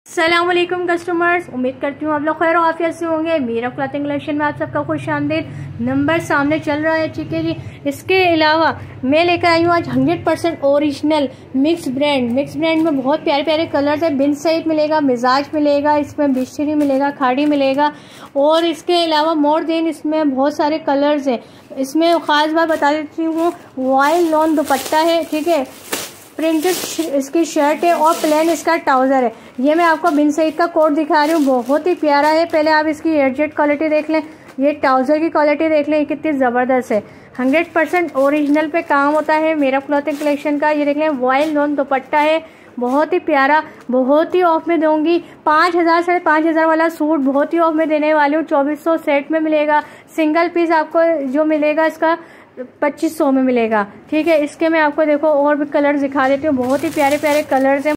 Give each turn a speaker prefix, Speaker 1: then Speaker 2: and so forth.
Speaker 1: अस्सलामुअलैकुम कस्टमर्स, उम्मीद करती हूँ आप लोग खैर आफियत से होंगे। मीरा क्लॉथिंग कलेक्शन में आप सबका खुश आमदीद। नंबर सामने चल रहा है, ठीक है जी। इसके अलावा मैं लेकर आई हूँ आज 100% ओरिजिनल मिक्स ब्रांड में बहुत प्यारे प्यारे कलर्स है। बिन सईद मिलेगा, मिजाज मिलेगा, इसमें बिशरी मिलेगा, खाड़ी मिलेगा और इसके अलावा मोर देन इसमें बहुत सारे कलर्स हैं। इसमें ख़ास बात बता देती हूँ, वाइल लॉन दुपट्टा है, ठीक है, प्रिंटेड इसकी शर्ट है और प्लेन इसका ट्राउज़र है। ये मैं आपको बिन सईद का कोट दिखा रही हूँ, बहुत ही प्यारा है। पहले आप इसकी एडजेट क्वालिटी देख लें, ये ट्राउज़र की क्वालिटी देख लें, कितनी ज़बरदस्त है। 100% ओरिजिनल पे काम होता है मेरा क्लॉथिंग कलेक्शन का। ये देख लें, वाइल लॉन दुपट्टा है, बहुत ही प्यारा, बहुत ही ऑफ में दूंगी। 5,000 साढ़े 5,000 वाला सूट बहुत ही ऑफ में देने वाली हूँ। 2400 सेट में मिलेगा। सिंगल पीस आपको जो मिलेगा इसका 2500 में मिलेगा, ठीक है। इसके मैं आपको देखो और भी कलर दिखा देती हूँ, बहुत ही प्यारे प्यारे कलर्स हैं।